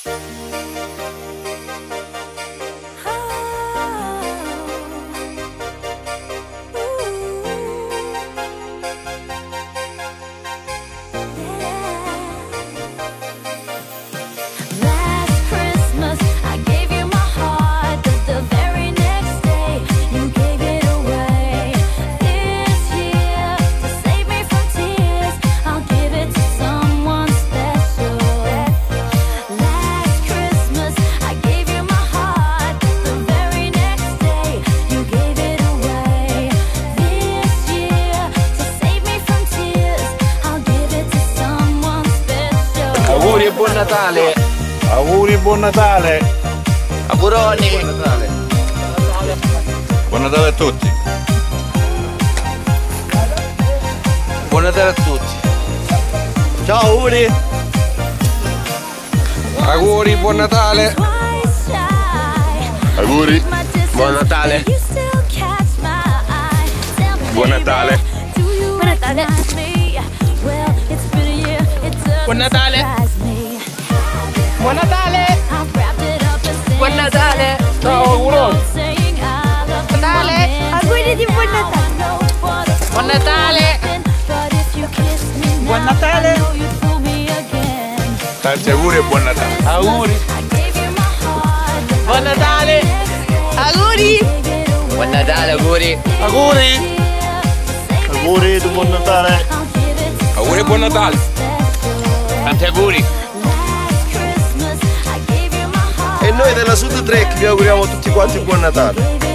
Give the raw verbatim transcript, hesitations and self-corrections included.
Auguri e buon Natale! Auguri e buon Natale! Auguroni! Buon Natale! Buon Natale a tutti! Buon Natale a tutti! Ciao, auguri! Auguri, buon Natale! Auguri! Buon Natale! Buon Natale! Buon Natale! Buon Natale! Buon Natale! Buon Natale! Ciao, auguroni! Buon Natale! Auguri di buon Natale! Buon Natale! Buon Natale! Tanti auguri e buon Natale! Auguri! Buon Natale! Auguri! Buon Natale, auguri! Auguri! Auguri di buon Natale! Auguri e buon Natale! Tanti auguri! E noi della SudTrek vi auguriamo tutti quanti buon Natale!